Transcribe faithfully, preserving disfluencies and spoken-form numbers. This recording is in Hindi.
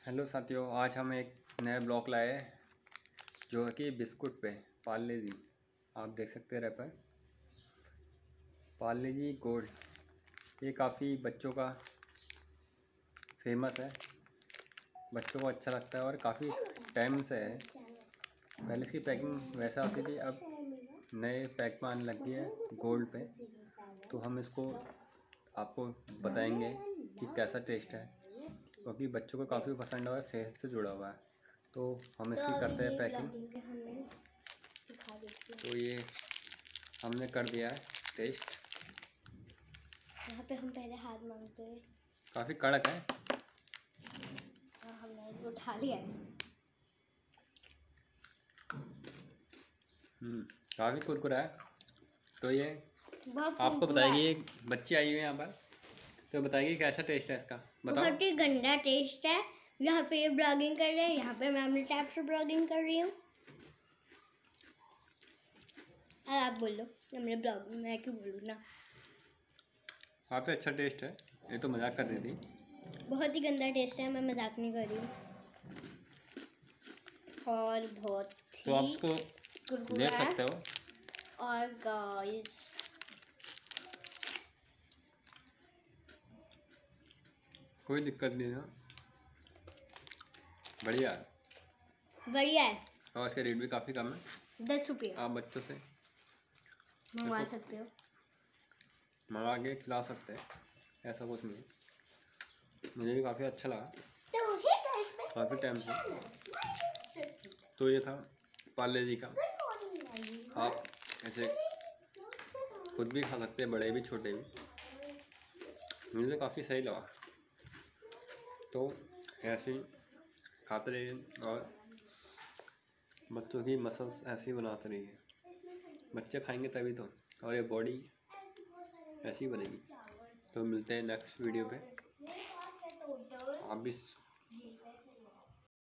हेलो साथियों, आज हम एक नया ब्लॉग लाए हैं जो है कि बिस्कुट पे पार्ले जी। आप देख सकते हैं रैपर पार्ले जी गोल्ड। ये काफ़ी बच्चों का फेमस है, बच्चों को अच्छा लगता है और काफ़ी टाइम से है। पहले इसकी पैकिंग वैसा आती थी, अब नए पैक में आने लगी है गोल्ड पे। तो हम इसको आपको बताएंगे कि कैसा टेस्ट है, क्योंकि बच्चों को काफ़ी पसंद है, सेहत से जुड़ा हुआ है। तो हम इसकी करते हैं पैकिंग। तो ये हमने कर दिया है टेस्ट। यहाँ पे हम पहले हाथ मांगते हैं। काफ़ी कड़क है, हमने उठा लिया है। हम्म काफ़ी कुरकुरा है। तो ये बहुत आपको बताएगी, एक बच्ची आई हुई है यहाँ पर, तो बताएगी कैसा टेस्ट है इसका। बताओ। बहुत ही गंदा टेस्ट है। यहाँ पे ये ब्लॉगिंग कर रहे हैं, यहाँ पे मैं अपने टैब से ब्लॉगिंग कर रही हूँ। आप बोलो, मेरे ब्लॉग मैं क्यों बोलूँ ना। काफ़ी अच्छा टेस्ट है। ये तो मजाक कर रही थी। बहुत ही गंदा टेस्ट है, मैं मजाक नहीं कर रही हूँ। और बहुत तो आप ही इसको कुरकुरा देख है। सकते हो। और गाइस कोई दिक्कत नहीं है, बढ़िया है। बढ़िया है। और इसका रेट भी काफ़ी कम है, दस रुपये आप बच्चों से मंगवा सकते हो, मंगा के खिला सकते हैं, ऐसा कुछ नहीं है। मुझे भी काफ़ी अच्छा लगा काफ़ी टाइम से। तो ये था पार्ले जी का। आप ऐसे खुद भी खा सकते हैं, बड़े भी छोटे भी। मुझे तो काफ़ी सही लगा। तो ऐसे ही खाते रहिए और बच्चों की मसल्स ऐसी बनाते रहिए। बच्चे खाएंगे तभी तो, और ये बॉडी ऐसी बनेगी। तो मिलते हैं नेक्स्ट वीडियो पे। आप भी